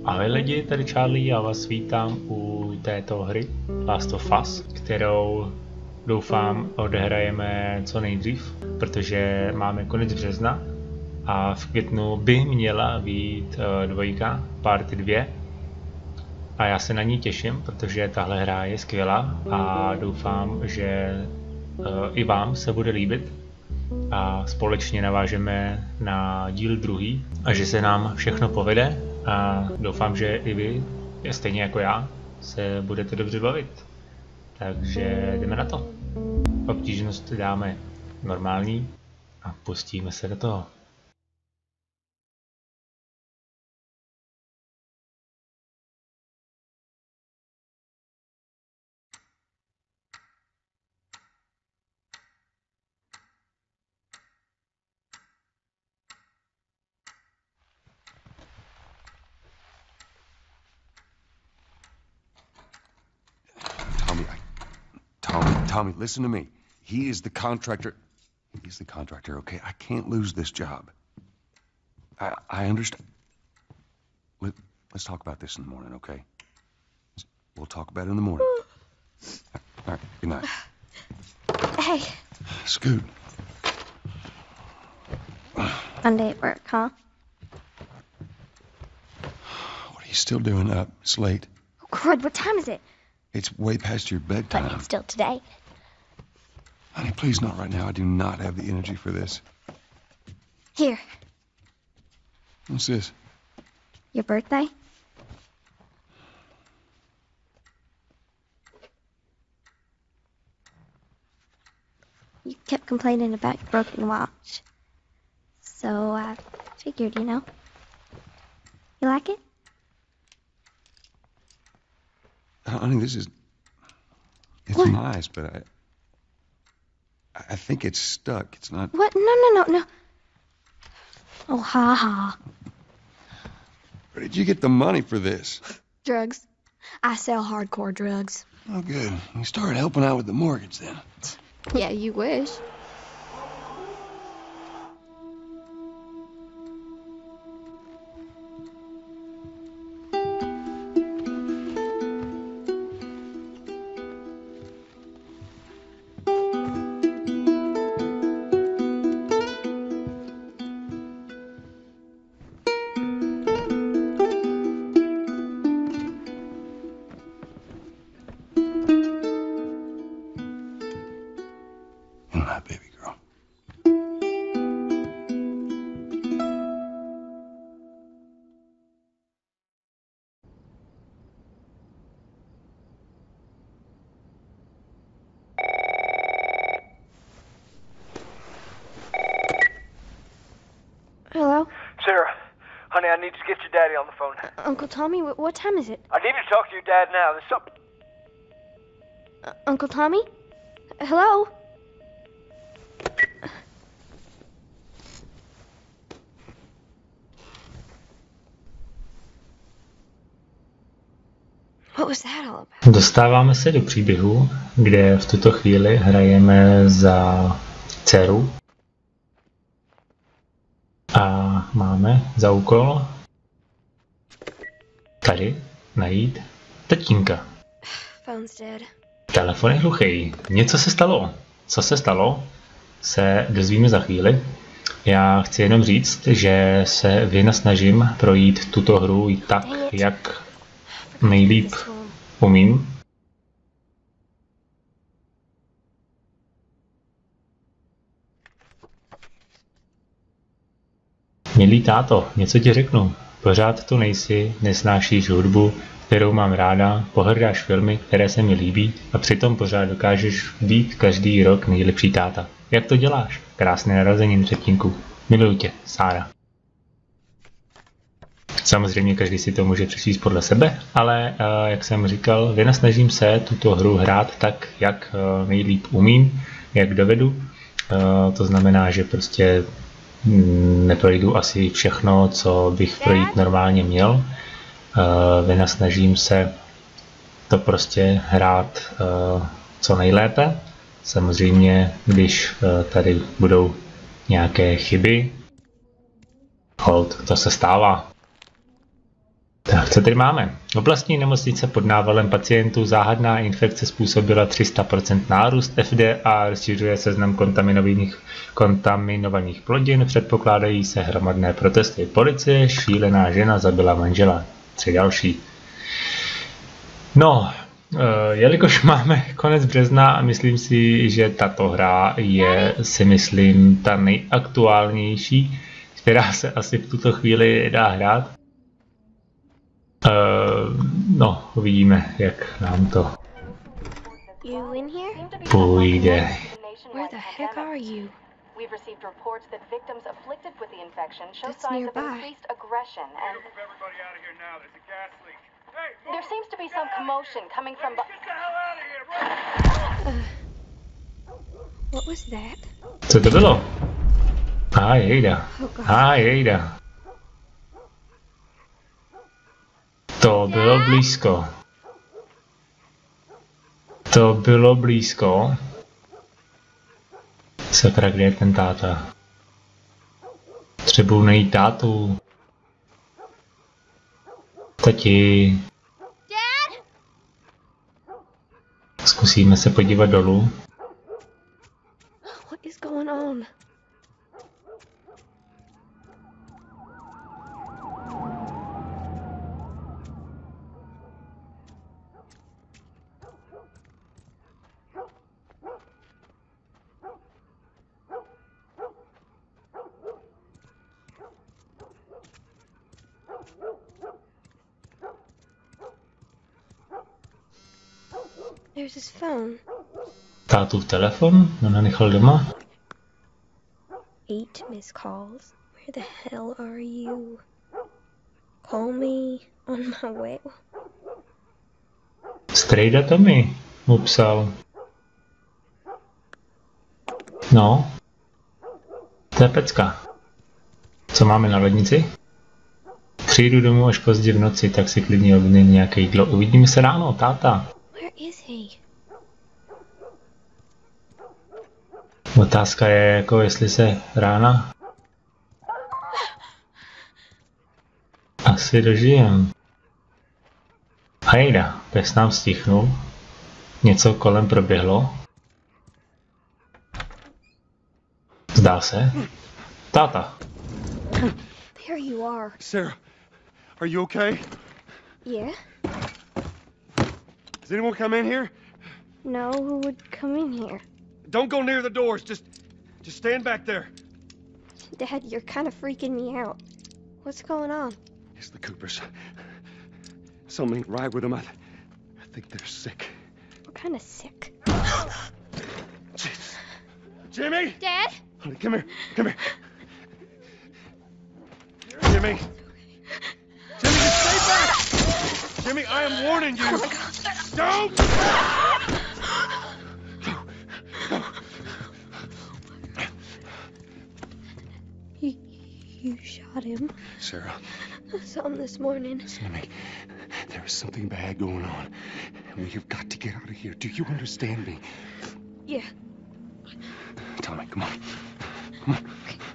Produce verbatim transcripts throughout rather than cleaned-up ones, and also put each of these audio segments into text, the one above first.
Ahoj lidi, tady Charlie, já vás vítám u této hry Last of Us, kterou doufám odehrajeme co nejdřív, protože máme konec března a v květnu by měla být dvojka, part dvě. A já se na ní těším, protože tahle hra je skvělá a doufám, že i vám se bude líbit a společně navážeme na díl druhý a že se nám všechno povede a doufám, že i vy, stejně jako já, se budete dobře bavit. Takže jdeme na to. Obtížnost dáme normální a pustíme se do toho. Tommy, listen to me. He is the contractor. He's the contractor, okay? I can't lose this job. I I understand. Let, let's talk about this in the morning, okay? We'll talk about it in the morning. All right, good night. Hey. Scoot. Monday at work, huh? What are you still doing up? It's late. Oh, crud, what time is it? It's way past your bedtime. But it's still today. Honey, please not right now. I do not have the energy for this. Here. What's this? Your birthday? You kept complaining about your broken watch. So I figured, you know. You like it? Honey, this is... It's What? nice, but I... I think it's stuck. It's not... What? No, no, no, no. Oh, ha ha. Where did you get the money for this? Drugs. I sell hardcore drugs. Oh, good. You started helping out with the mortgage then. Yeah, you wish. Baby girl. Hello? Sarah, honey, I need to get your daddy on the phone. Uh, Uncle Tommy, wh- what time is it? I need to talk to your dad now. There's something... Uh, Uncle Tommy? Hello? What was that all about? Dostáváme se do příběhu, kde v tuto chvíli hrajeme za dceru a máme za úkol tady najít tatínka. Phone's dead. Telefon je hluchý. Něco se stalo. Co se stalo, se dozvíme za chvíli. Já chci jenom říct, že se vynasnažím projít tuto hru i tak, jak nejlíp umím. Milý táto, něco ti řeknu. Pořád tu nejsi, nesnášíš hudbu, kterou mám ráda, pohrdáš filmy, které se mi líbí a přitom pořád dokážeš být každý rok nejlepší táta. Jak to děláš? Krásné narozeniny, tatínku. Miluju tě, Sára. Samozřejmě každý si to může přečíst podle sebe, ale jak jsem říkal, vynasnažím se tuto hru hrát tak, jak nejlíp umím, jak dovedu. To znamená, že prostě neprojdu asi všechno, co bych projít normálně měl. Vynasnažím se to prostě hrát co nejlépe. Samozřejmě, když tady budou nějaké chyby, hold, to se stává. Tak, co tady máme? Oblastní nemocnice pod návalem pacientů, záhadná infekce způsobila tři sta procent nárůst F D A, rozšiřuje seznam kontaminovaných, kontaminovaných plodin, předpokládají se hromadné protesty. Policie, šílená žena zabila manžela. Tři další. No, jelikož máme konec března a myslím si, že tato hra je, si myslím, ta nejaktuálnější, která se asi v tuto chvíli dá hrát. Uh, no, uvidíme, jak nám to You in here? půjde. Where the heck are you? We've received reports that victims afflicted with the infection show That's signs nearby. of increased aggression and Move everybody out of here now. There's a gas leak. Hey, move! there seems to be some commotion coming from Get bu- the hell out of here! Run! What was that? Co to bylo? A jejda. Oh god. A jejda. To bylo blízko. To bylo blízko. Sakra, kde je ten táta? Třeba najít tátu. Tati. Zkusíme se podívat dolů. What is going on? There's his phone. Tátův telefon? On ho nechal doma? Eight missed calls. Where the hell are you? Call me on my way. Strejda Tommy mu psal. No. To je pecka. Co máme na lednici? Přijdu domů až pozdě v noci, tak si klidně objednej nějaké jídlo. Uvidíme se ráno, táta. Where is he? Otázka je jako, jestli se rána asi dožijem. Hejda, pes nám stichnul. Něco kolem proběhlo. Zdá se. Táta. There you are. Sarah, are you okay? Yeah? Does anyone come in here? No, who would come in here? Don't go near the doors. Just, just stand back there. Dad, you're kind of freaking me out. What's going on? It's the Coopers. Something ain't right with them. I, I think they're sick. What kind of sick? Jesus. Jimmy! Dad? Honey, come here. Come here. Jimmy. Jimmy, just stay back. Jimmy, I am warning you. Don't! No. No. You, you shot him. Sarah, I saw him this morning. listen to me. There is something bad going on. And we have got to get out of here. Do you understand me? Yeah. Tommy, come on. Come on.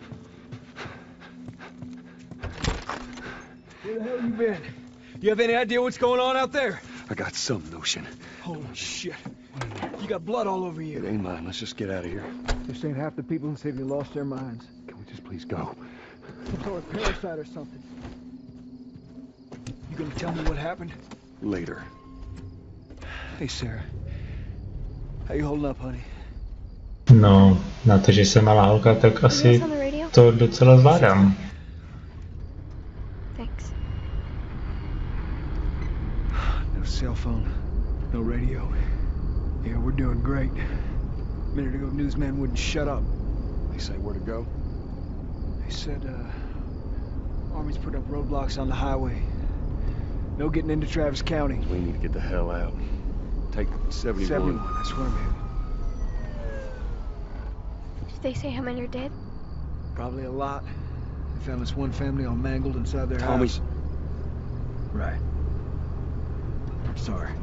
Where the hell you been? You have any idea what's going on out there? I got some notion. Holy shit. You got blood all over It you. ain't mine. Let's just get out of here. This ain't half the people in the city lost their minds. Can we just please go? Some sort of parasite or something. You gonna tell me what happened? Later. Hey, Sarah. How you holding up, honey? No, na to, že jsem malá holka, tak asi on the radio? to docela zvládám. Thanks. No cell phone. No radio. Yeah, we're doing great. A minute ago, newsman wouldn't shut up. They say where to go? They said, uh... Army's put up roadblocks on the highway. No getting into Travis County. We need to get the hell out. Take seventy-one. seventy-one, that's where I'm headed. Did they say how many are dead? Probably a lot. They found this one family all mangled inside their Tommy's. house. Right. I'm sorry.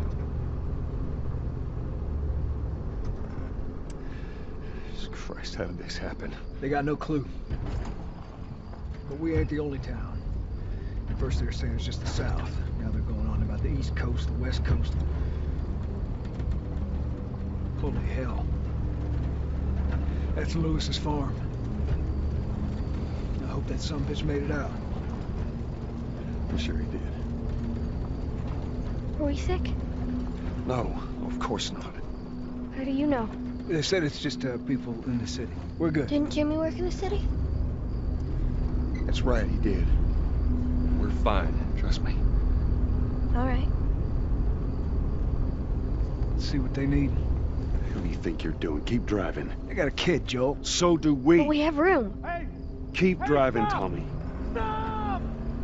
Jesus Christ, how did this happen? They got no clue. But we ain't the only town. First they were saying it's just the south. Now they're going on about the east coast, the west coast. Holy hell. That's Lewis's farm. I hope that sumbitch made it out. I'm sure he did. Were we sick? No, of course not. How do you know? They said it's just uh, people in the city. We're good. Didn't Jimmy work in the city? That's right, he did. We're fine, trust me. All right. Let's see what they need. Who do you think you're doing? Keep driving. They got a kid, Joel. So do we. But we have room. Hey! Keep Hey, driving, stop! Tommy. Stop!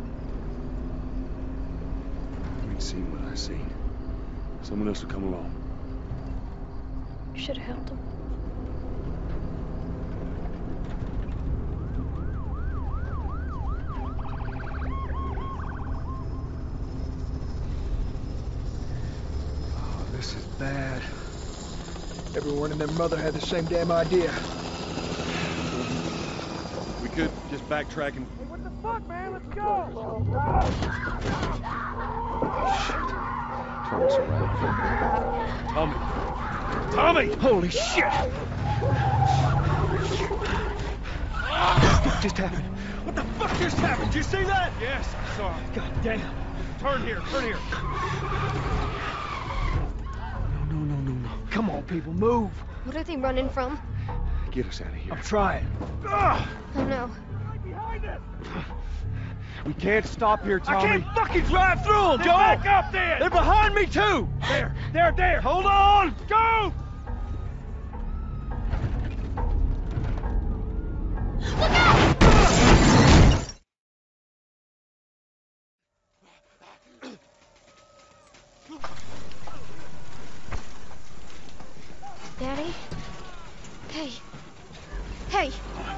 You ain't seen what I seen. Someone else will come along. You should have helped him. Oh, this is bad. Everyone and their mother had the same damn idea. We could just backtrack and... Hey, what the fuck, man? Let's go! turn us around. Tommy! Tommy! Holy shit! What just happened? What the fuck just happened? Did you see that? Yes, I saw it. God damn. Turn here, turn here. No, no, no, no. Come on, people, move. What are they running from? Get us out of here. I'm trying. Ugh! Oh no. Right behind us! We can't stop here, I Tommy. can't fucking drive through them, Joe! Back up then! They're behind me, too! There, there, there! Hold on! Go! Daddy? Hey. Hey!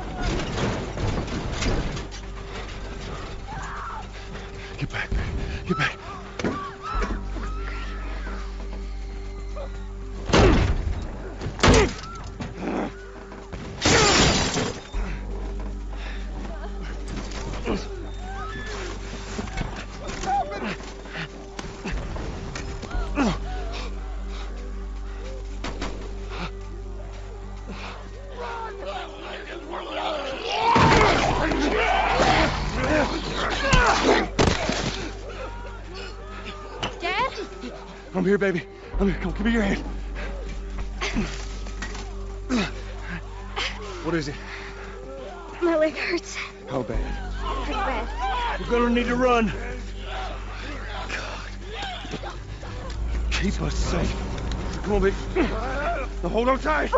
Get back. Get back. Dad? I'm here, baby. I'm here. Come, give me your hand. What is it? My leg hurts. How bad? Pretty bad. We're gonna need to run. Keep us safe. Come on, baby. Now hold on tight.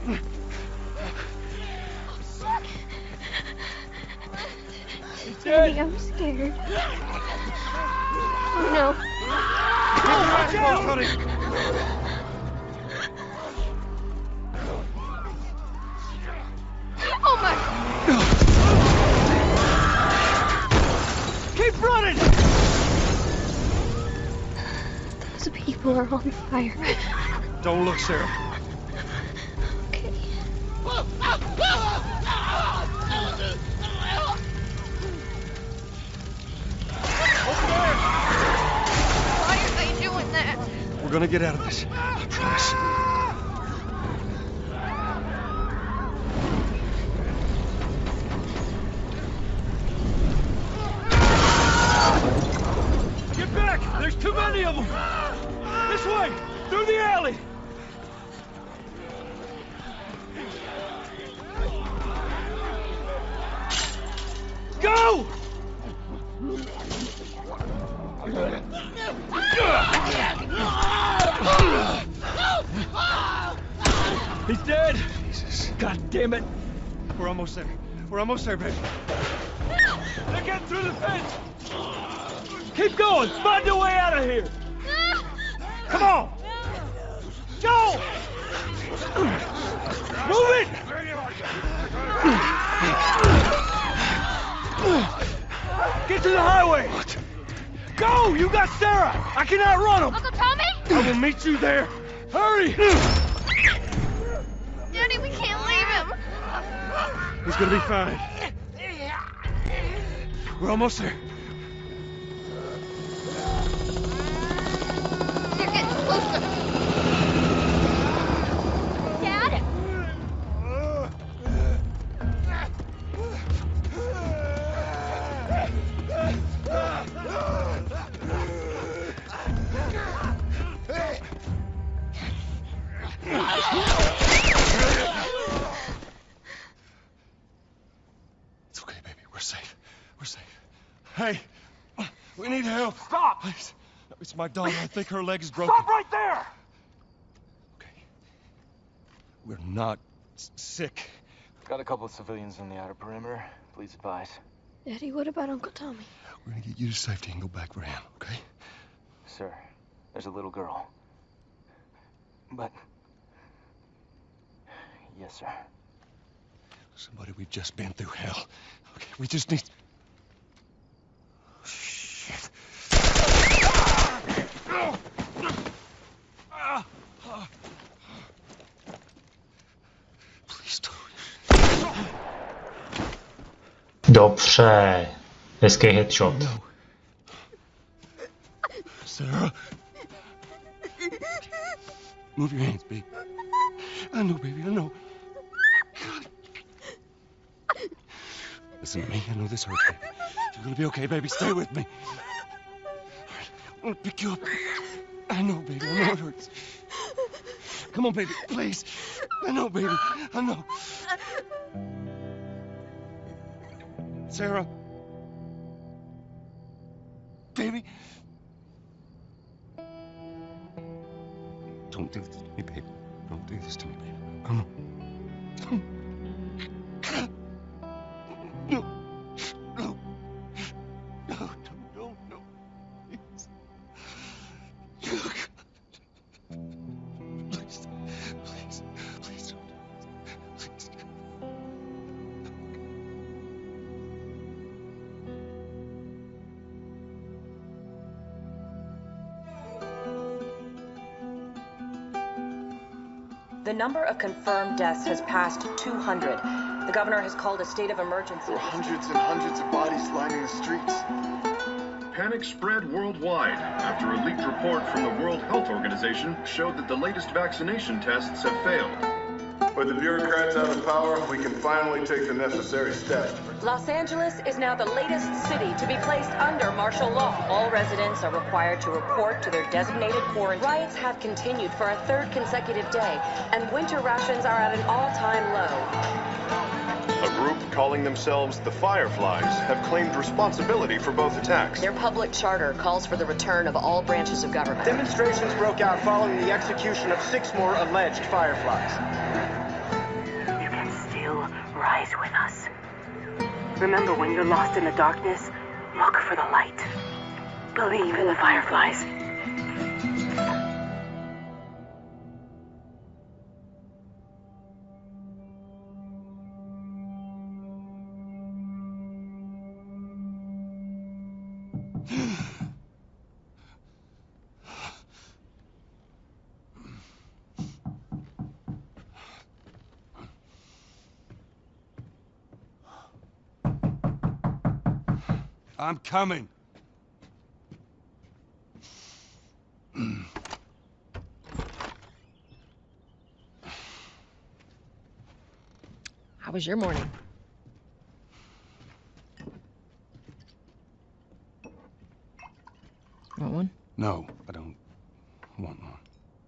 Daddy, I'm scared. Oh no. Watch out! Honey. Oh my! Keep running! Those people are on fire. Don't look, Sarah. Okay. Why are they doing that? We're gonna get out of this. I promise. Get back! There's too many of them! This way! Through the alley! Go! He's dead! Jesus. God damn it! We're almost there. We're almost there, baby. They're getting through the fence! Keep going! Find a way out of here! Come on! Joe! Move it! Get to the highway! What? Go! You got Sarah! I can outrun them! Uncle Tommy? I will meet you there! Hurry! Daddy, we can't leave him. He's gonna be fine. We're almost there. Please. It's my daughter. I think her leg is broken. Stop right there! Okay. We're not s- sick. Got a couple of civilians in the outer perimeter. Please advise. Daddy, what about Uncle Tommy? We're gonna get you to safety and go back for him, okay? Sir, there's a little girl. But... Yes, sir. Somebody, we've just been through hell. Okay, we just need... Shit. Please don't. Dobře. Hezký headshot. No. Sarah. Move your hands, baby. I know, baby, I know. Listen to me. I know this hurts, baby. You're gonna be okay, baby. Stay with me. All right, I'm gonna pick you up. I know, baby. I know it hurts. Come on, baby. Please. I know, baby. I know. Sarah. Baby. Don't do this to me, baby. Don't do this to me, baby. Come on. No. No. No, no, no, no. Please. Please. Please. Please don't. Please. The number of confirmed deaths has passed two hundred. The governor has called a state of emergency. There are hundreds and hundreds of bodies lining the streets. Panic spread worldwide after a leaked report from the World Health Organization showed that the latest vaccination tests have failed. With the bureaucrats out of power, we can finally take the necessary steps. Los Angeles is now the latest city to be placed under martial law. All residents are required to report to their designated quarantine. Riots have continued for a third consecutive day, and winter rations are at an all-time low. A group calling themselves the Fireflies have claimed responsibility for both attacks. Their public charter calls for the return of all branches of government. Demonstrations broke out following the execution of six more alleged Fireflies. You can still rise with us. Remember, when you're lost in the darkness, look for the light. Believe in the Fireflies. I'm coming. How was your morning? Want one? No, I don't want one.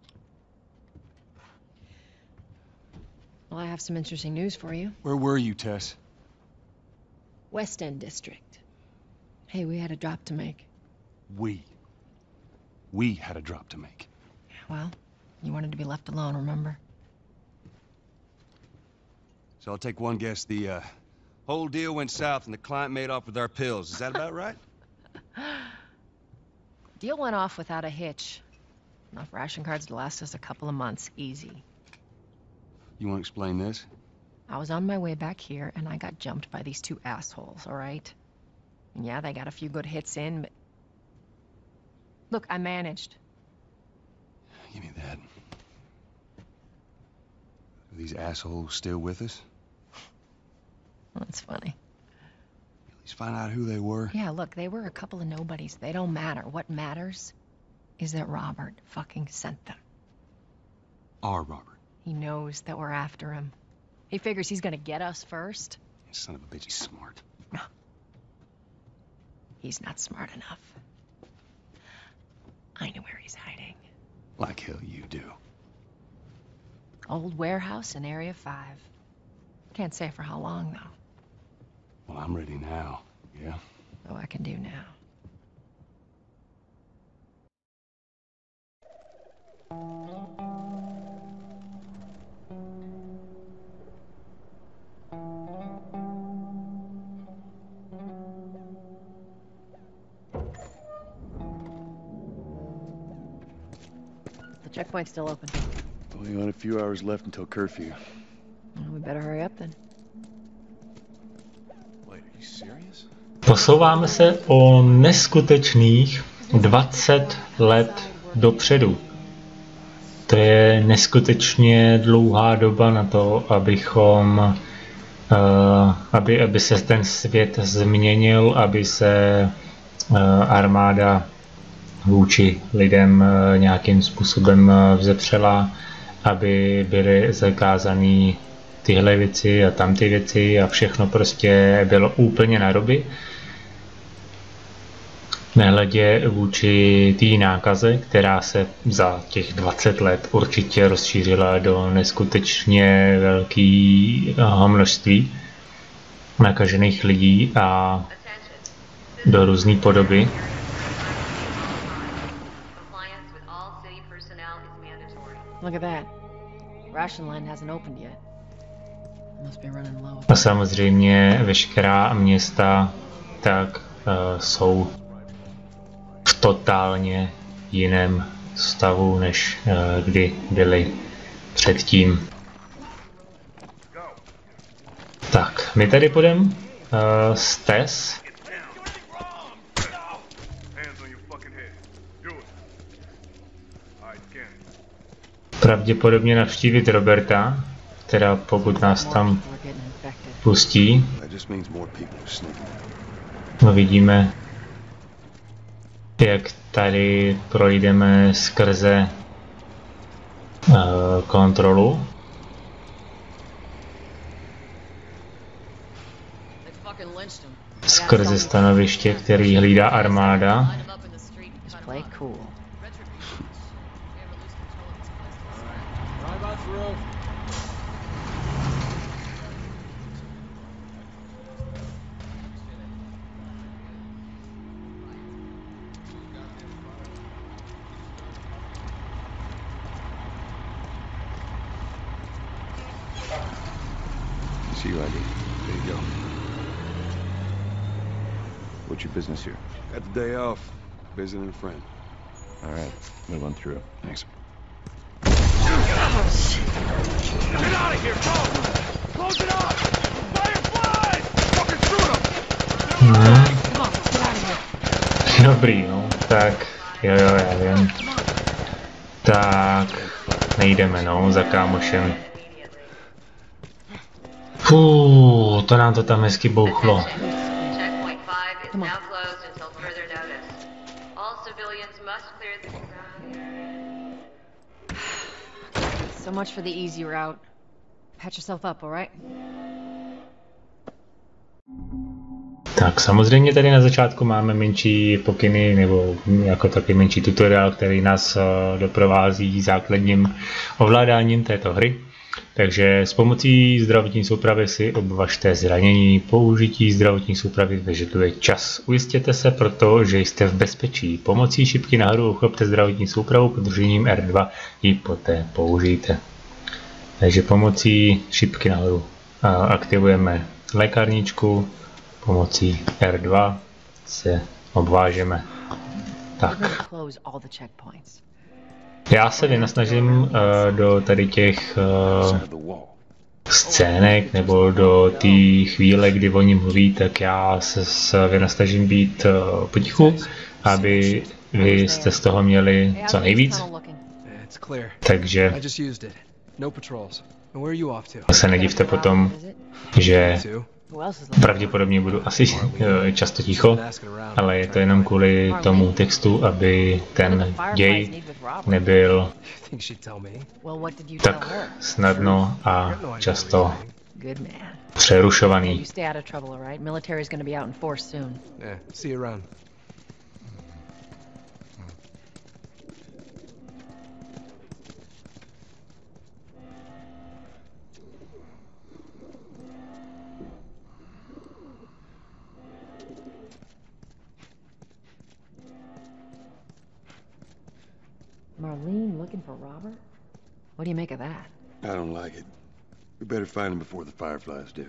Well, I have some interesting news for you. Where were you, Tess? West End District. Hey, we had a drop to make. We. We had a drop to make. Well, you wanted to be left alone, remember? So I'll take one guess. The uh, whole deal went south and the client made off with our pills. Is that about right? Deal went off without a hitch. Enough ration cards to last us a couple of months, easy. You want to explain this? I was on my way back here and I got jumped by these two assholes, all right? And yeah, they got a few good hits in, but... Look, I managed. Give me that. Are these assholes still with us? That's funny. At least find out who they were. Yeah, look, they were a couple of nobodies. They don't matter. What matters is that Robert fucking sent them. Our Robert. He knows that we're after him. He figures he's gonna get us first. Son of a bitch, he's smart. No. He's not smart enough. I know where he's hiding. Like hell you do. Old warehouse in Area five. Can't say for how long, though. Well, I'm ready now, yeah? Oh, I can do now. checkpoint's still open. Only on a few hours left until curfew. Well, we better hurry up then. Wait, are you serious? Posouváme se o neskutečných dvacet let dopředu. To je neskutečně dlouhá doba na to, abychom, uh, aby, aby se ten svět změnil, aby se uh, armáda vůči lidem uh, nějakým způsobem uh, vzepřela, aby byly zakázané tyhle věci a tamty věci a všechno prostě bylo úplně na ruby. Nehledě vůči té nákaze, která se za těch dvacet let určitě rozšířila do neskutečně velkého množství nakažených lidí a do různé podoby. Look at that. Ration line hasn't opened yet. Must be running low. A samozřejmě veškerá města tak uh, jsou v totálně jiném stavu, než uh, kdy byli předtím. Tak, my tady půjdeme uh, z Tess. Pravděpodobně navštívit Roberta, teda pokud nás tam pustí. No, vidíme, jak tady projdeme skrze uh, kontrolu. Skrze stanoviště, který hlídá armáda. C U I D. There you go. What's your business here? Got the day off. Visiting a friend. All right. Move on through. Thanks. Oh, shit. Get out of here, go! Close it up! Fireflies! Fucking shoot them! Hmm. Dobrý, no. Tak, jo, jo, já vím. Tak, nejdeme, no, za kámošem. Fuuu, to nám to tam hezky bouchlo. So much for the easy route. Patch yourself up, all right? Tak samozřejmě tady na začátku máme menší pokyny nebo jako taky menší tutoriál, který nás doprovází základním ovládáním této hry. Takže s pomocí zdravotní soupravy si obvažte zranění. Použití zdravotní soupravy vyžaduje čas. Ujistěte se proto, že jste v bezpečí. Pomocí šipky nahoru uchopte zdravotní soupravu, pod držením R dva ji poté použijte. Takže pomocí šipky nahoru aktivujeme lékárničku, pomocí R dva se obvážeme. Tak. Já se vynasnažím uh, do tady těch uh, scének nebo do té chvíle, kdy oni mluví, tak já se vynasnažím být uh, potichu, aby vy jste z toho měli co nejvíc. Takže se nedivte potom, že pravděpodobně budu asi často ticho, ale je to jenom kvůli tomu textu, aby ten děj nebyl tak snadno a často přerušovaný. Marlene looking for Robert? What do you make of that? I don't like it. We better find him before the Fireflies do.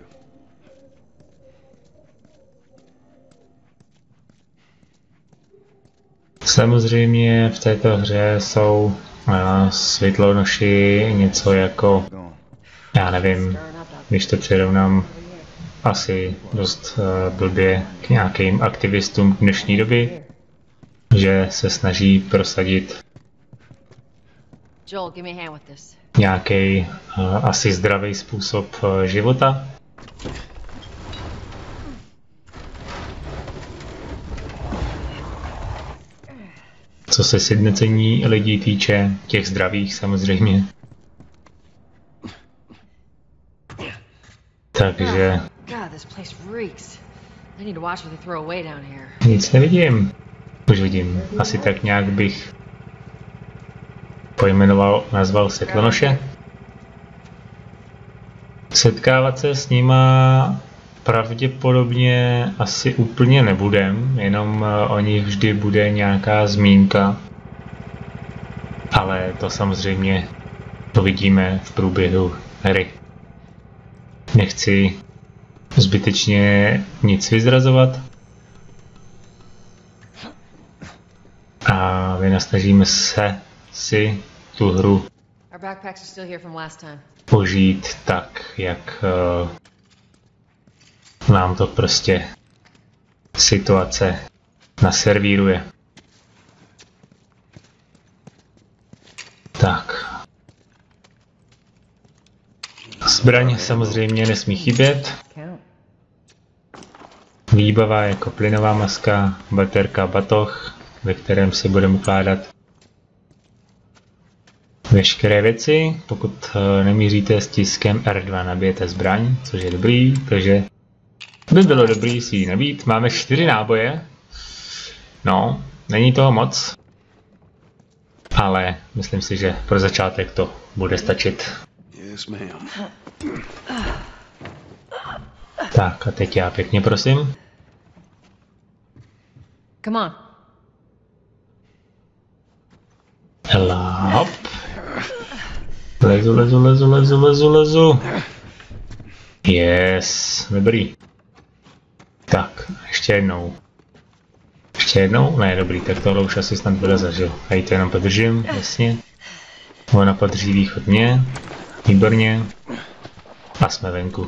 Samozřejmě v této hře jsou uh, světlonoši něco jako, já nevím, když to přirovnám asi dost uh, blbě k nějakým aktivistům v dnešní doby, že se snaží prosadit Joel, give me a hand with this. nějaký uh, asi zdravý způsob uh, života. Co se sjednocení lidí týče, těch zdravých samozřejmě. Takže nic nevidím. Už vidím. Asi tak nějak bych pojmenoval, nazval světlonoše. Setkávat se s nima pravděpodobně asi úplně nebudem, jenom o nich vždy bude nějaká zmínka. Ale to samozřejmě to vidíme v průběhu hry. Nechci zbytečně nic vyzrazovat. A vynasnažíme se si tu hru požít tak, jak uh, nám to prostě situace naservíruje. Tak. Zbraň samozřejmě nesmí chybět. Výbava jako plynová maska, baterka, batoh, ve kterém si budeme ukládat veškeré věci. Pokud nemíříte s tiskem R dva, nabijete zbraň, což je dobrý, takže by bylo dobrý si ji nabít. Máme čtyři náboje. No, není toho moc, ale myslím si, že pro začátek to bude stačit. Yes, ma'am. Tak a teď já pěkně prosím. Come on. Hela, hop. Lezu, lezu, lezu, lezu, lezu, lezu. Yes, dobrý. Tak, ještě jednou. Ještě jednou? Ne, dobrý, tak tohle už asi snad bude zažil. A ji to jenom podržím, jasně. Ona podrží východ mě. Výborně. A jsme venku.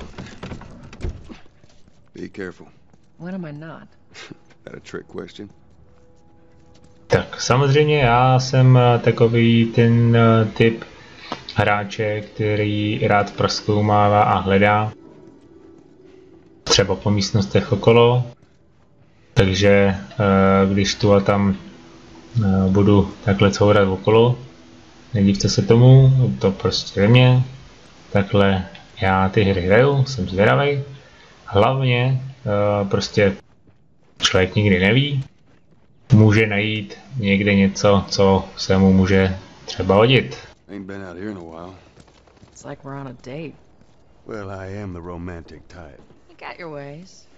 Be careful. When am I not? That a trick question? Tak, samozřejmě já jsem takový ten typ hráče, který rád prozkoumává a hledá. Třeba po místnostech okolo. Takže když tu a tam budu takhle courat okolo, nedívte se tomu, to prostě ve mně. Takhle já ty hry hraju, jsem zvědavý. Hlavně prostě člověk nikdy neví. Může najít někde něco, co se mu může třeba hodit. Ain't been out here in a while. It's like we're on a date. Well, I am the romantic type. You got your ways.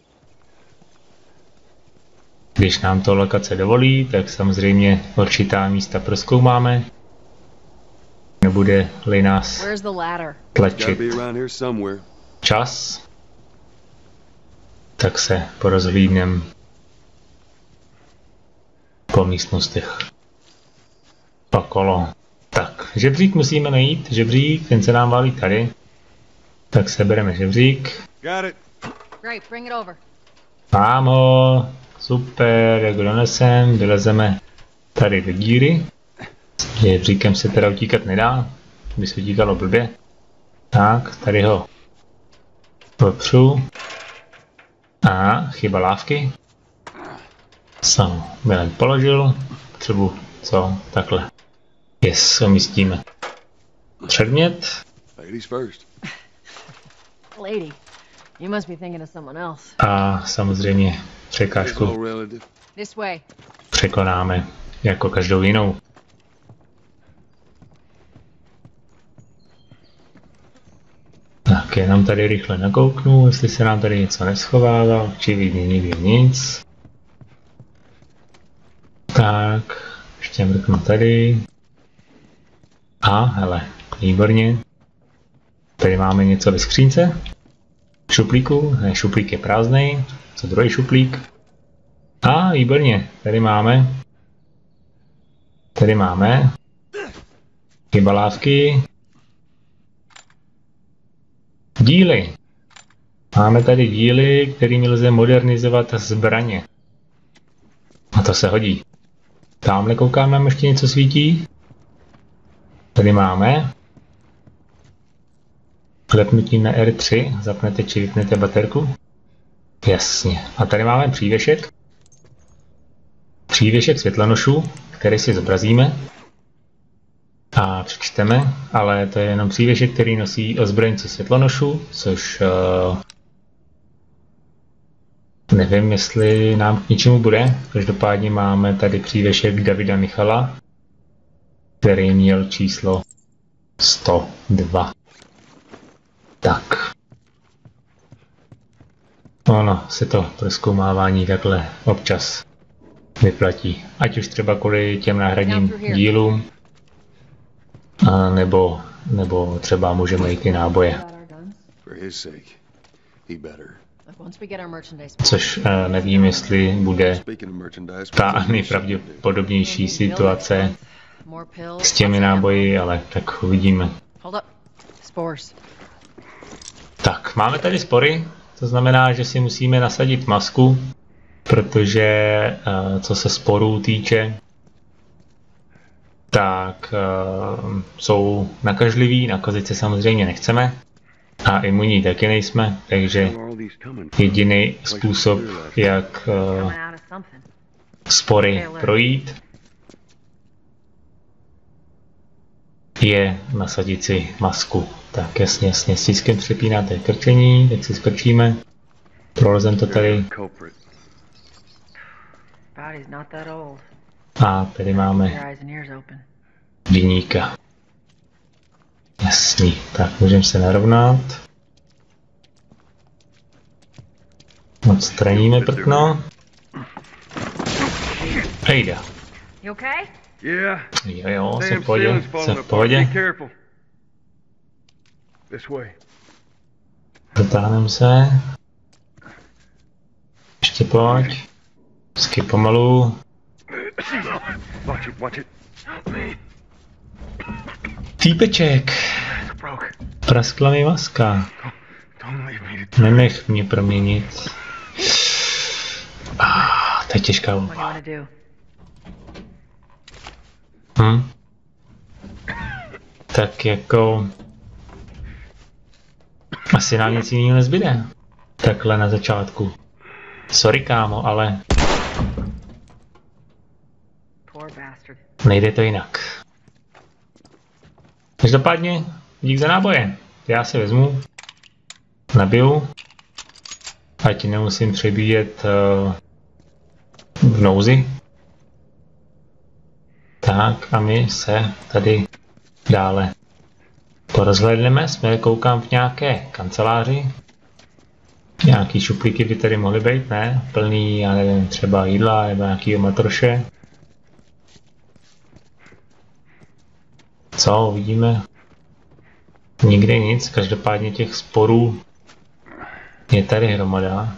Když nám to lokace dovolí, tak samozřejmě určitá místa prozkoumáme. Nebude-li nás tlačit čas, tak se porozhlídneme po místnostech okolo. Tak, žebřík musíme najít, žebřík, ten se nám válí tady. Tak sebereme žebřík. Mám ho, super, jak ho donesem, vylezeme tady do díry. Žebříkem se teda utíkat nedá, to by se utíkalo blbě. Tak, tady ho popřu. A chyba lávky. Sam Milan položil, třeba co, takhle. Yes, umístíme. Předmět. Lady, you must be thinking of someone else. A samozřejmě překážku překonáme jako každou jinou. Tak, jenom tady rychle nakouknu, jestli se nám tady něco neschovává, očividně nikdy nic. Tak, ještě mrknu tady. A, hele, výborně. Tady máme něco ve skřínce. Šuplíku, ne, šuplík je prázdnej. Co druhý šuplík? A, výborně, tady máme. Tady máme Kybalávky. Díly. Máme tady díly, kterými lze modernizovat zbraně. A to se hodí. Tamhle koukám, nám ještě něco svítí. Tady máme. Klepnutím na R tři zapnete či vypnete baterku. Jasně. A tady máme přívěšek. Přívěšek světlonošů, který si zobrazíme. A přečteme, ale to je jenom přívěšek, který nosí ozbrojenci světlonošů, což uh, nevím, jestli nám k ničemu bude. Každopádně máme tady přívěšek Davida Michala, který měl číslo sto dva. Tak. Ono se to prozkoumávání takhle občas vyplatí. Ať už třeba kvůli těm náhradním dílům, a nebo, nebo třeba můžeme jít ty náboje. Což uh, nevím, jestli bude ta nejpravděpodobnější situace s těmi náboji, ale tak uvidíme. Tak, máme tady spory, to znamená, že si musíme nasadit masku, protože uh, co se sporů týče, tak uh, jsou nakažliví, nakazit se samozřejmě nechceme a imunní taky nejsme, takže jediný způsob, jak uh, spory projít, je nasadit si masku. Tak jasně, jasně, s tiskem přepínáte krčení, tak si skrčíme, prolezem to tady. A tady máme viníka. Jasný, tak můžeme se narovnat. Odstraníme prkno. Hejda. Jo, jo, jsem v pohodě, jsem v pohodě. Dotáhneme se. Ještě pojď. Vždycky pomalu. Týpeček. Praskla mi maska. Nenech mě proměnit. Ah, to je těžká volba. Hm? Tak jako... Asi nám nic jiného nezbyde. Takhle na začátku. Sorry kámo, ale... Nejde to jinak. Každopádně, dík za náboje. Já si vezmu. Nabiju. Ať nemusím přebíjet uh, v nouzi. Tak a my se tady dále porozhlédneme. Jsme koukám v nějaké kanceláři. Nějaký šuplíky by tady mohly být, ne? Plný, já nevím, třeba jídla nebo nějakýho matroše. Co, uvidíme. Nikde nic, každopádně těch sporů je tady hromada.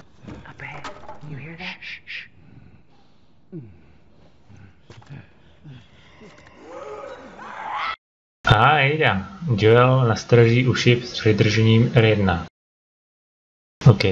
A jde. Joel nastraží uši s přidržením R jedna. OK.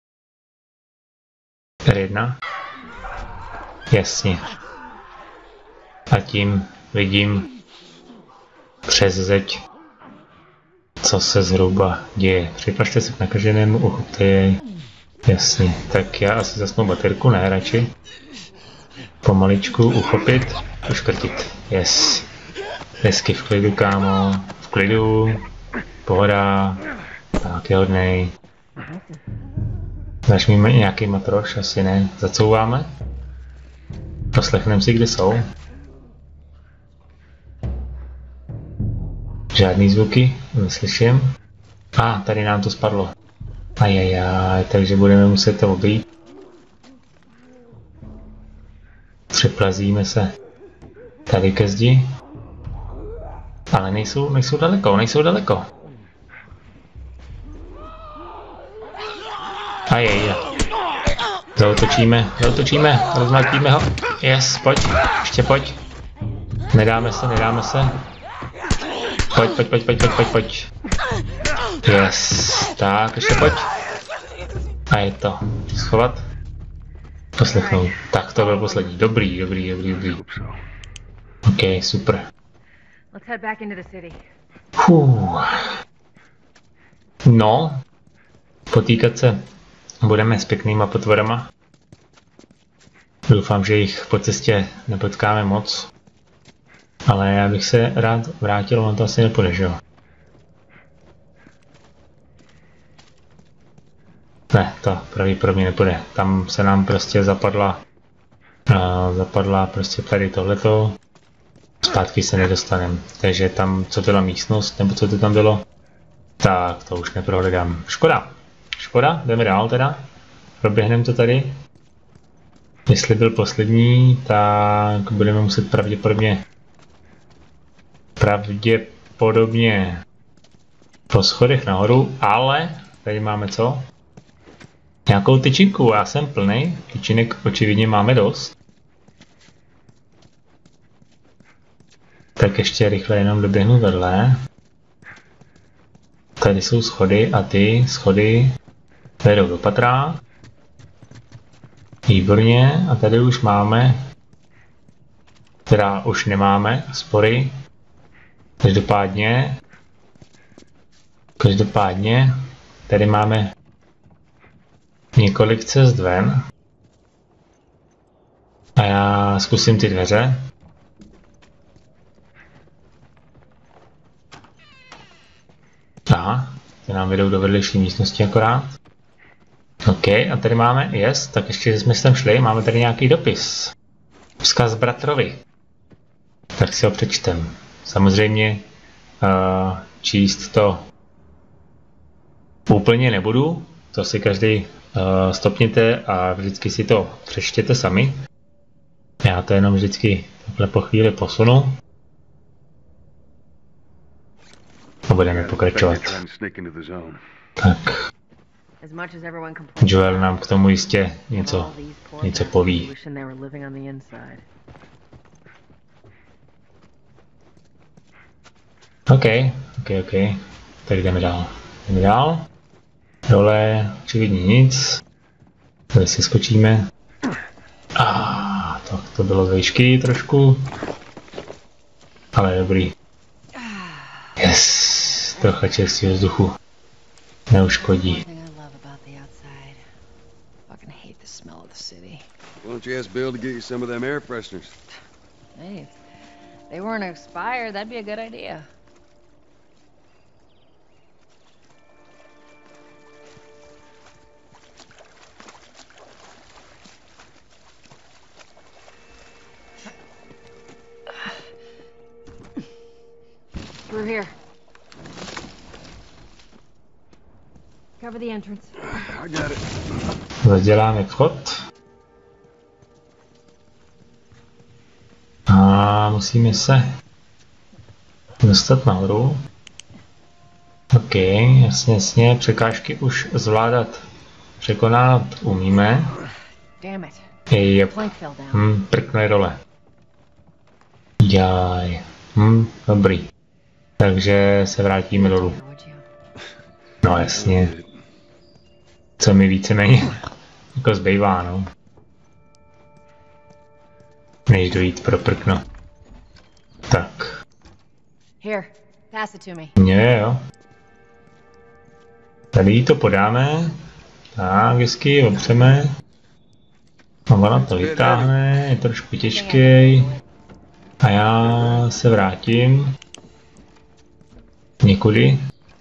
R jedna. Jasně. A tím vidím přes zeď, co se zhruba děje. Připašte se k nakaženému, uchopte jej. Jasně. Tak já asi zasnu baterku, ne radši. Pomaličku uchopit, uškrtit. Yes. Hezky v klidu, kámo. V klidu. Pohoda. Tak je hodnej. Dáš mi nějaký matroš? Asi ne. Zacouváme. Poslechneme si, kde jsou. Žádný zvuky, neslyším. A, ah, tady nám to spadlo. Ajajaj, takže budeme muset to obejít. Připlazíme se tady ke zdi. Ale nejsou, nejsou daleko, nejsou daleko. Ajajaj. Zautočíme, zautočíme, rozmlátíme ho. Yes, pojď, ještě pojď. Nedáme se, nedáme se. Pojď, pojď, pojď, pojď, pojď, pojď, pojď. Yes, tak, ještě pojď. A je to. Schovat. Poslechnout. Tak, to byl poslední. Dobrý, dobrý, dobrý, dobrý. OK, super. Fuh. No, potýkat se budeme s pěknýma potvorama. Doufám, že jich po cestě nepotkáme moc. Ale já bych se rád vrátil, on to asi nepůjde, že jo? Ne, to pravděpodobně nepůjde. Tam se nám prostě zapadla, uh, zapadla prostě tady tohleto. Zpátky se nedostaneme. Takže tam, co byla místnost, nebo co to tam bylo, tak to už neprohledám. Škoda. Škoda, jdeme dál teda. Proběhneme to tady. Jestli byl poslední, tak budeme muset pravděpodobně pravděpodobně po schodech nahoru, ale tady máme co? Nějakou tyčinku, já jsem plnej, tyčinek očividně máme dost. Tak ještě rychle jenom doběhnu vedle. Tady jsou schody a ty schody vedou do patra. Výborně, a tady už máme, teda už nemáme spory. Každopádně, každopádně, tady máme několik cest ven. A já zkusím ty dveře. Aha, ty nám vedou do vedlejší místnosti akorát. OK, a tady máme, yes, tak ještě jsme sem šli, máme tady nějaký dopis. Vzkaz bratrovi. Tak si ho přečtem. Samozřejmě uh, číst to úplně nebudu, to si každý uh, stopněte a vždycky si to přečtěte sami. Já to jenom vždycky takhle po chvíli posunu. A budeme pokračovat. Tak. Joel nám k tomu jistě něco, něco poví. OK, OK, OK. Tak jdeme dál. Jdeme dál. Dole, očividně nic. Tady si skočíme. A ah, tak to bylo z výšky trošku. Ale dobrý. Yes, trocha čerstvého vzduchu. Neuškodí. Why don't you ask Bill to get you some of them air fresheners? Hey, if they weren't expired, that'd be a good idea. Through here. Cover the entrance. I got it. Zaděláme vchod. A musíme se dostat nahoru. OK, jasně, jasně, překážky už zvládat, překonat umíme. Yep. Hm, prkne dole. Jaj. Hm, dobrý. Takže se vrátíme dolů. No jasně. Co mi víceméně jako zbývá, no. Než dojít pro prkno. Tak. Here, pass it to me. Je, jo. Tady to podáme. Tak, hezky, opřeme. A ona to vytáhne, je trošku těžký. A já se vrátím. Někudy.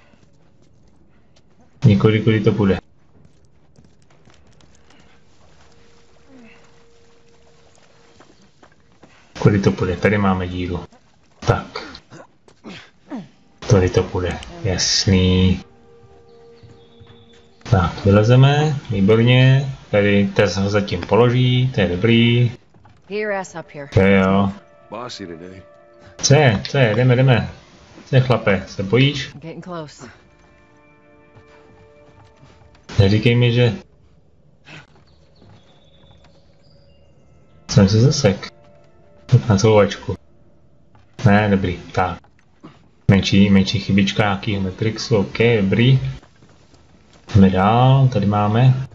Někudy, kudy to půjde. Kudy to půjde, tady máme díru. Tak. Tady to půjde, jasný. Tak, vylezeme, výborně. Tady Tess ho zatím položí, to je dobrý. Jo, jo. Co je, co je, jdeme, jdeme. Co je, chlape, se bojíš? Neříkej mi, že... Jsem se zasek. Na souvačku. Ne, dobrý, tak. Menší, menší chybička nějakýho Matrixu, ok, dobrý. Jdeme dál, tady máme.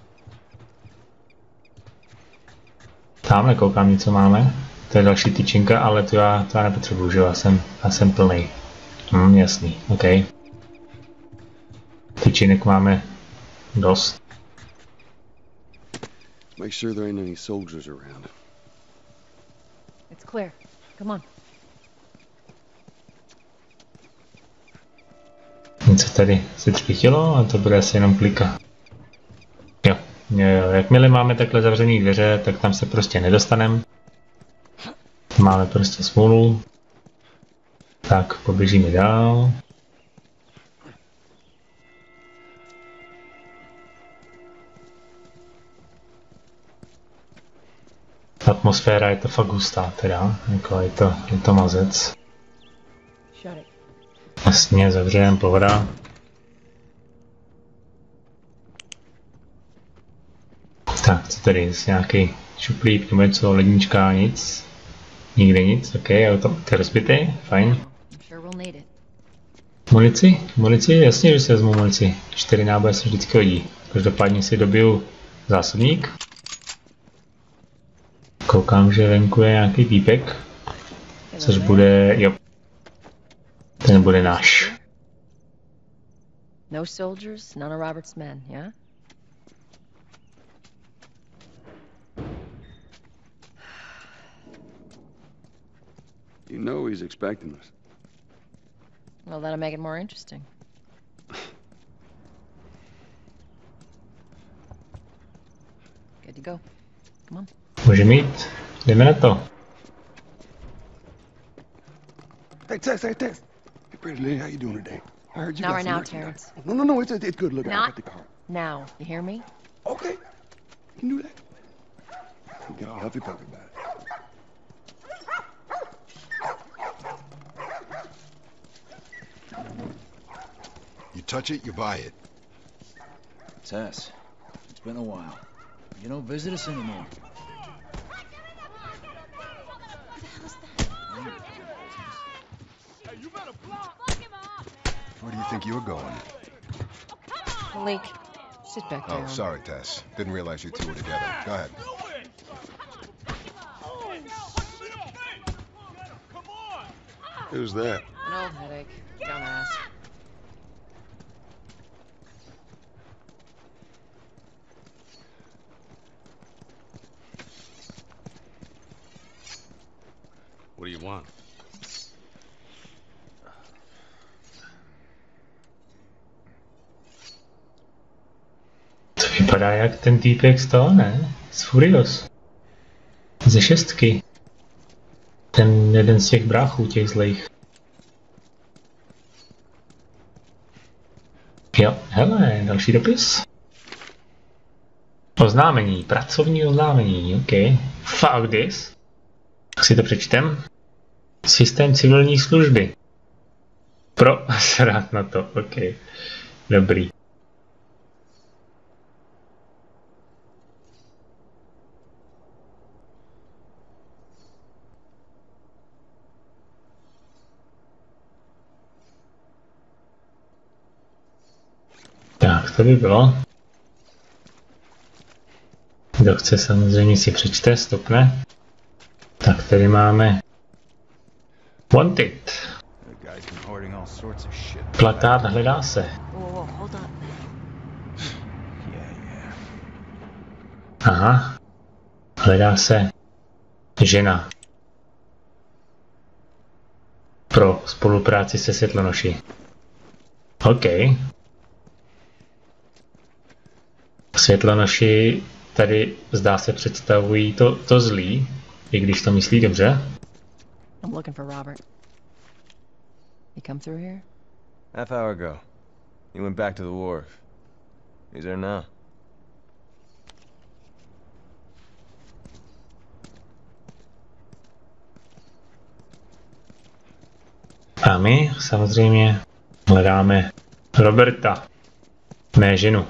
Tamhle koukám, něco máme. To je další tyčinka, ale to já, to já nepotřebuju, že já jsem, já jsem plný. Hm, jasný, ok. Tyčinek máme dost. Make sure there ain't any soldiers around. It's clear. Come on. Něco tady se třpichilo a to bude asi jenom klika. Jo, jo, jakmile máme takhle zavřený dveře, tak tam se prostě nedostaneme. Máme prostě smůlu. Tak, poběžíme dál. Atmosféra je to fakt hustá teda, jako je to, je to mazec. Jasně, zavřeme, pohoda. Tak, co tady, je nějaký šuplík nebo něco, lednička, nic. Nikde nic, ok, auto, to je rozbitý, fajn. Munici? Munici? Jasně, že si vezmu munici. Čtyři náboje se vždycky hodí. Každopádně si dobiju zásobník. Koukám, že venku je nějaký týpek. Což bude, jo. Ten bude náš. No soldiers, none of Robert's men, yeah? You know he's expecting us. Well, that'll make it more interesting. Good to go. Come on. Může mít. Jdeme na to. Hey, Tess, hey, Tess. Hey, pretty lady, how you doing today? I heard you Not got right some now, merchandise. Terrence. No, no, no, it's, it's good. Look, I Not got the car. now. You hear me? Okay. You can do that. You get all huffy puffy about it. You touch it, you buy it. Tess, it's been a while. You don't visit us anymore. Where do you think you're going? Malik, sit back down. Oh, sorry, Tess. Didn't realize you two were together. Go ahead. Who's that? An old headache. Dumbass. What do you want? To vypadá jak ten týpek z toho, ne? Z Furious. Ze šestky. Ten jeden z těch bráchů, těch zlejch. Jo, hele, další dopis. Oznámení, pracovní oznámení, ok. Fuck this. Tak si to přečtem. Systém civilní služby. Pro, rád na to, ok. Dobrý. Tak, to by bylo. Kdo chce, samozřejmě si přečte, stopne. Tak tady máme Wanted. Plakát hledá se. Aha. Hledá se žena. Pro spolupráci se světlonoši. OK. Světlonoši tady zdá se představují to, to zlý, i když to myslí dobře. I'm looking for Robert. He come through here? Half hour ago. He went back to the wharf. He's there now. A my samozřejmě hledáme Roberta, mé ženu.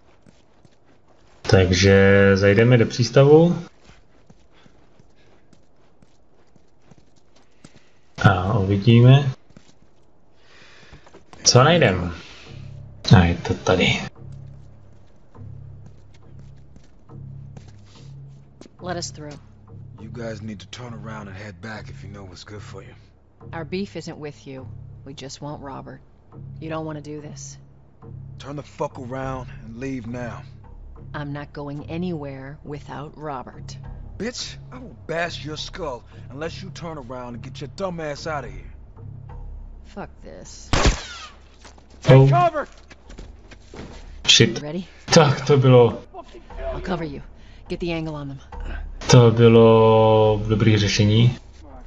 Takže zajdeme do přístavu. A uvidíme, co najdeme. A je to tady. Let us through. You guys need to turn around and head back if you know what's good for you. Our beef isn't with you. We just want Robert. You don't want to do this. Turn the fuck around and leave now. I'm not going anywhere without Robert. Bitch, I will bash your skull unless you turn around and get your dumb ass out of here. Fuck this. Oh. Cover! Shit. Ready? Tak to bylo. I'll cover you. Get the angle on them. To bylo dobré řešení.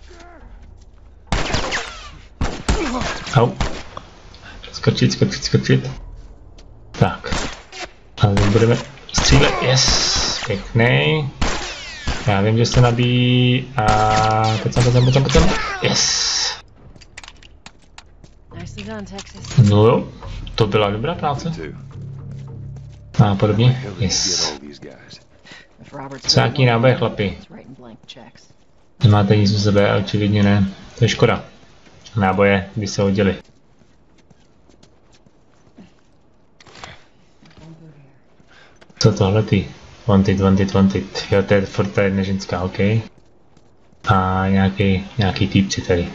Au. Skočit, skočit, skočit. Tak. A my budeme střílet. Yes. Pěkný. Já vím, že se nabíjí. A teď sem, teď sem, teď sem, teď sem. Yes. No jo. To byla dobrá práce. A podobně. Yes. Co nějaký náboje, chlapi? Nemáte nic u sebe, očividně ne. To je škoda. Náboje by se hodily. Co tohle ty? Wanted, wanted, wanted. Jo, to je furt ta jedna ženská, ok. A nějaký, nějaký týpci tady.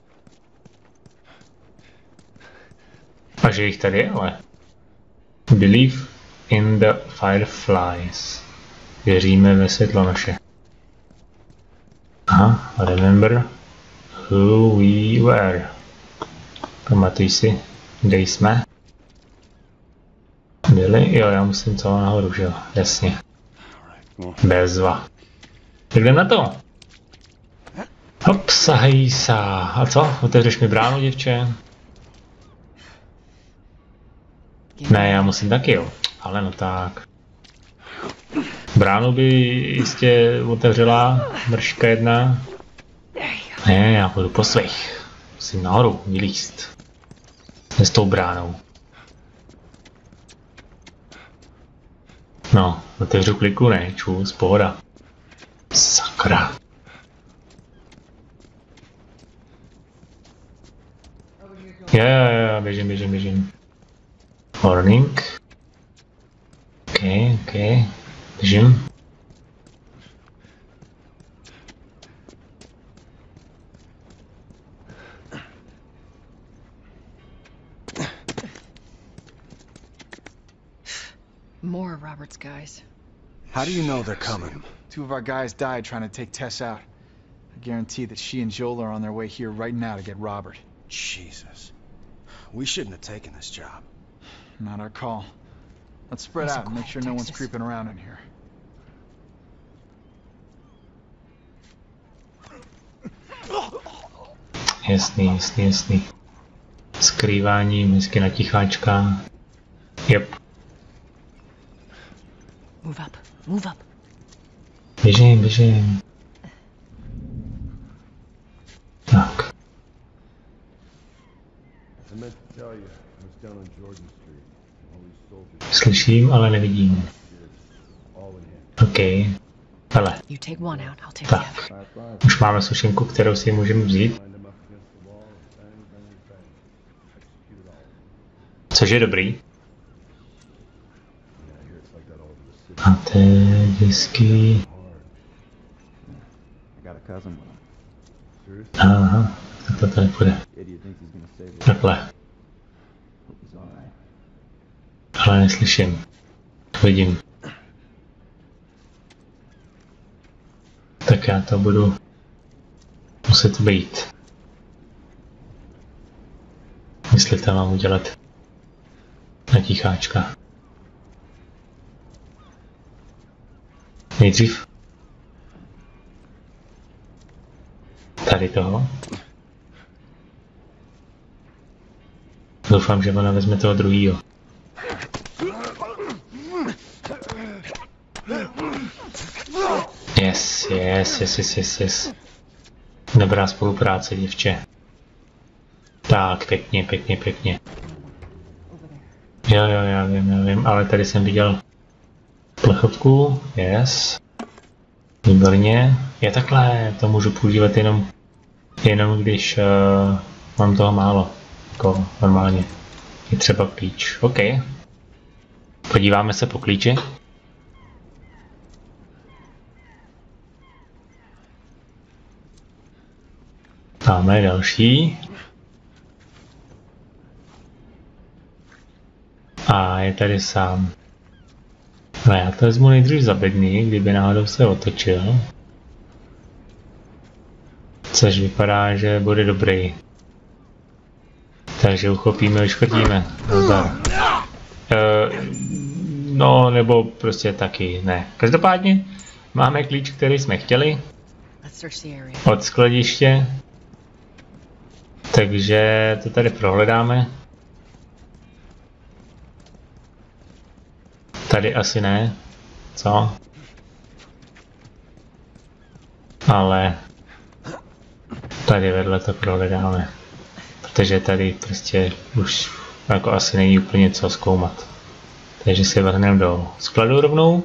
A že jich tady je, ale. Believe in the fireflies. Věříme ve světlonoše. Aha, remember who we were. Pamatuj si, kde jsme. Byli? Jo, já musím celou nahoru, že jo, jasně. Bezva. Tak jdem na to. Hop, sahejsa. A co? Otevřeš mi bránu, děvče? Ne, já musím taky, jo. Ale no tak. Bránu by jistě otevřela mrška jedna. Ne, já půjdu po svých. Musím nahoru vylíst. Ne s tou bránou. No, otevřu kliku, ne, čus, pohoda. Sakra. Jo, jo, jo, běžím, běžím, běžím. Morning. Ok, ok. Běžím. More of Robert's guys. How do you know they're coming? Two of our guys died trying to take Tess out. I guarantee that she and Joel are on their way here right now to get Robert. Jesus. We shouldn't have taken this job. Not our call. Let's spread out and make sure no one's creeping around in here. Jasný, jasný, jasný. Skrývání, hezky na ticháčka. Yep. Move up, move up. Běžím, běžím. Tak. Slyším, ale nevidím. OK. Hele. Tak. Už máme sušenku, kterou si můžeme vzít. Což je dobrý. A teď hezky. Aha, tak to tady půjde. Takhle. Ale neslyším. Vidím. Tak já to budu muset být. Jestli to mám udělat na ticháčka. Nejdřív tady toho. Doufám, že ona vezme toho druhýho. Yes, yes, yes, yes, yes, yes. Dobrá spolupráce, děvče. Tak, pěkně, pěkně, pěkně. Jo, jo, já vím, já vím, ale tady jsem viděl plechovku, yes. Výborně. Je takhle, to můžu používat jenom Jenom když uh, mám toho málo, jako normálně. Je třeba klíč. OK. Podíváme se po klíči. Máme další. A je tady sám. No já to vezmu nejdřív za bedny, kdyby náhodou se otočil. Což vypadá, že bude dobrý. Takže uchopíme, vyškodíme. Nazdar. E, no, nebo prostě taky ne. Každopádně máme klíč, který jsme chtěli. Od skladiště. Takže to tady prohledáme. Tady asi ne. Co? Ale tady vedle to prohledáme. Protože tady prostě už jako asi není úplně co zkoumat. Takže si vrhneme do skladu rovnou.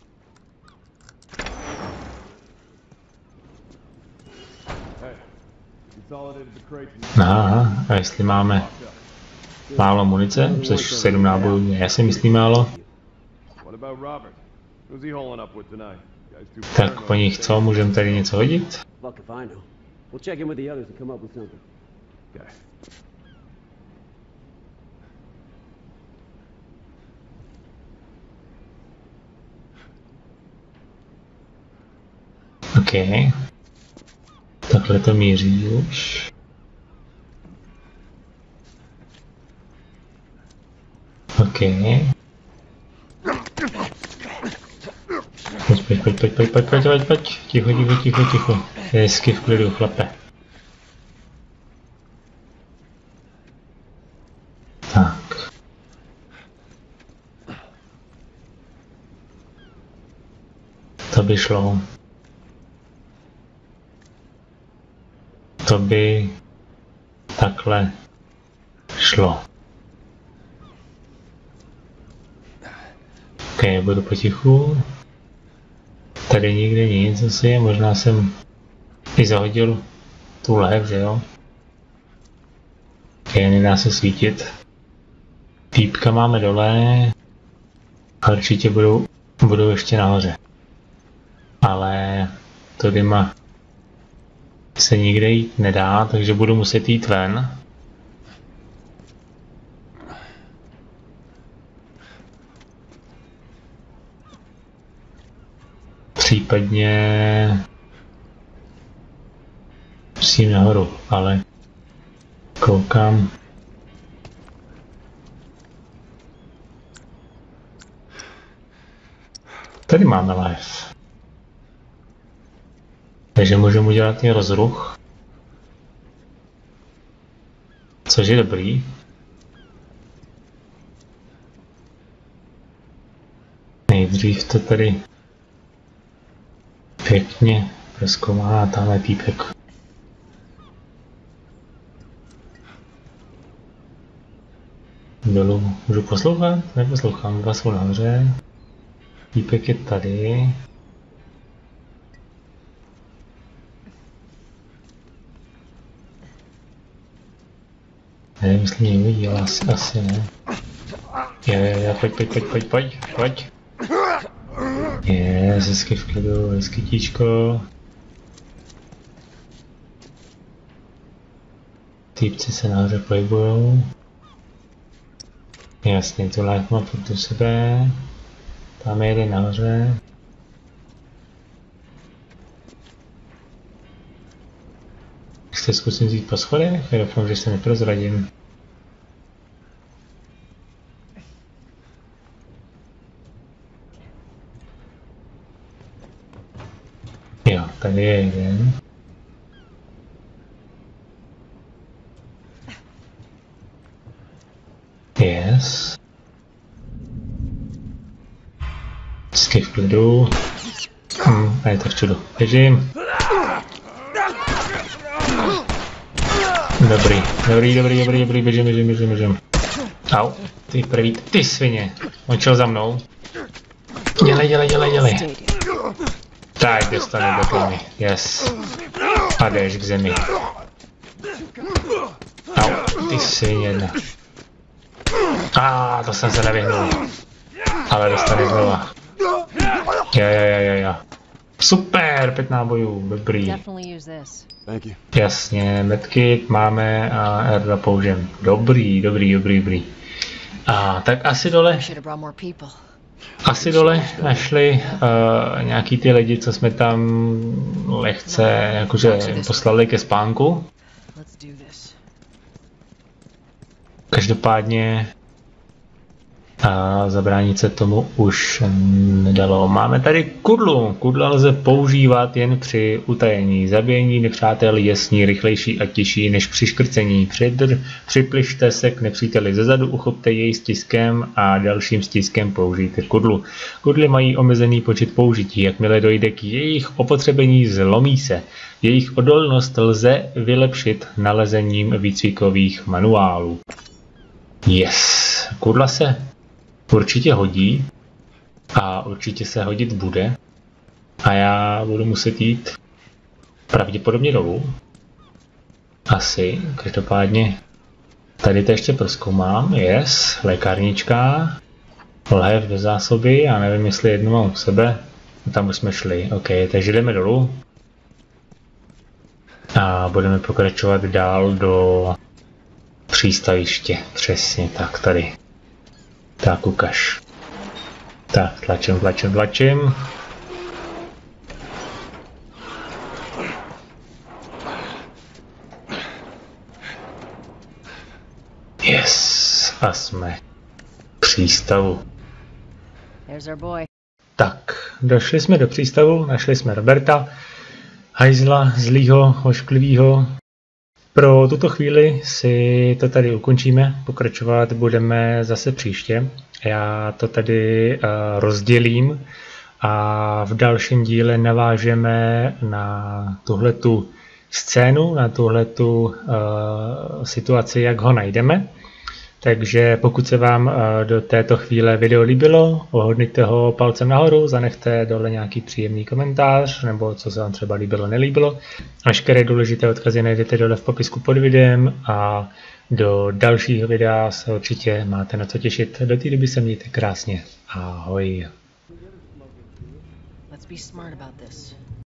Aha, a jestli máme málo munice, což sedm nábojů je, já si myslím málo. Tak po nich co, můžeme tady něco hodit? OK. Takhle to míří už. OK. Pojď, pojď, pojď, pojď, pojď, pojď, pojď, pojď, pojď, ticho, ticho, ticho, ticho. Hezky v klidu, chlape. Tak. To by šlo. To by takhle šlo. Ok, budu potichu. Tady nikde nic asi, možná jsem i zahodil tu lev, že jo? Ok, nedá se svítit. Týpka máme dole. A určitě budou, budou ještě nahoře. Ale to dyma se nikde jít nedá, takže budu muset jít ven. Případně musím nahoru, ale koukám. Tady máme live. Takže můžeme udělat i rozruch. Což je dobrý. Nejdřív to tady pěkně prozkoumá, tamhle týpek. Dolů můžu poslouchat? Neposlouchám, dva jsou nahoře. Týpek je tady. Nevím, jestli mě uviděl, asi, asi ne. Je, je, je, pojď, pojď, pojď, pojď, pojď, pojď. Je, hezky v klidu, hezky tíčko. Týpci se nahoře pohybujou. Jasně, tu life má proti sebe. Tam je jeden nahoře. Chce zkusit jít po schodech? Já doufám, že se neprozradím. Jo, tady je jeden. Yes. Vždycky v klidu. Hm, a je to v čudu. Běžím. Dobrý, dobrý, dobrý, dobrý, dobrý, běžím, běžím, běžím, běžím. Au, ty prvý, ty svině. On šel za mnou. Dělej, dělej, dělej, dělej. Tak, dostane do plamy, yes. A jdeš k zemi. Au, ty svině jedna. A ah, to jsem se nevyhnul. Ale dostane znova. Jo, jo, jo, jo. Super, pět nábojů, dobrý. Jasně, medkit máme a R dva použijem. Dobrý, dobrý, dobrý, dobrý. A tak asi dole. Asi dole našli uh, nějaký ty lidi, co jsme tam lehce jakože poslali ke spánku. Každopádně a zabránit se tomu už nedalo. Máme tady kudlu. Kudla lze používat jen při utajení. Zabíjení nepřátel je sní rychlejší a těžší než při škrcení. Přidr, připlište se k nepříteli zezadu, uchopte jej stiskem a dalším stiskem použijte kudlu. Kudly mají omezený počet použití. Jakmile dojde k jejich opotřebení, zlomí se. Jejich odolnost lze vylepšit nalezením výcvikových manuálů. Yes. Kudla se určitě hodí a určitě se hodit bude a já budu muset jít pravděpodobně dolů. Asi, každopádně tady to ještě prozkoumám, yes, lékárnička, lév do zásoby, já nevím, jestli jednu mám u sebe, tam už jsme šli, ok, takže jdeme dolů a budeme pokračovat dál do přístaviště, přesně tak tady. Tak ukaž. Tak, tlačím, tlačím, tlačím. Yes, a jsme v přístavu. Tak, došli jsme do přístavu, našli jsme Roberta, hajzla, zlýho, ošklivýho. Pro tuto chvíli si to tady ukončíme, pokračovat budeme zase příště. Já to tady uh, rozdělím a v dalším díle navážeme na tuhletu scénu, na tuhletu uh, situaci, jak ho najdeme. Takže pokud se vám uh, do této chvíle video líbilo, ohodnoťte ho palcem nahoru, zanechte dole nějaký příjemný komentář, nebo co se vám třeba líbilo, nelíbilo. Veškeré důležité odkazy najdete dole v popisku pod videem a do dalšího videa se určitě máte na co těšit. Do té doby se mějte krásně. Ahoj.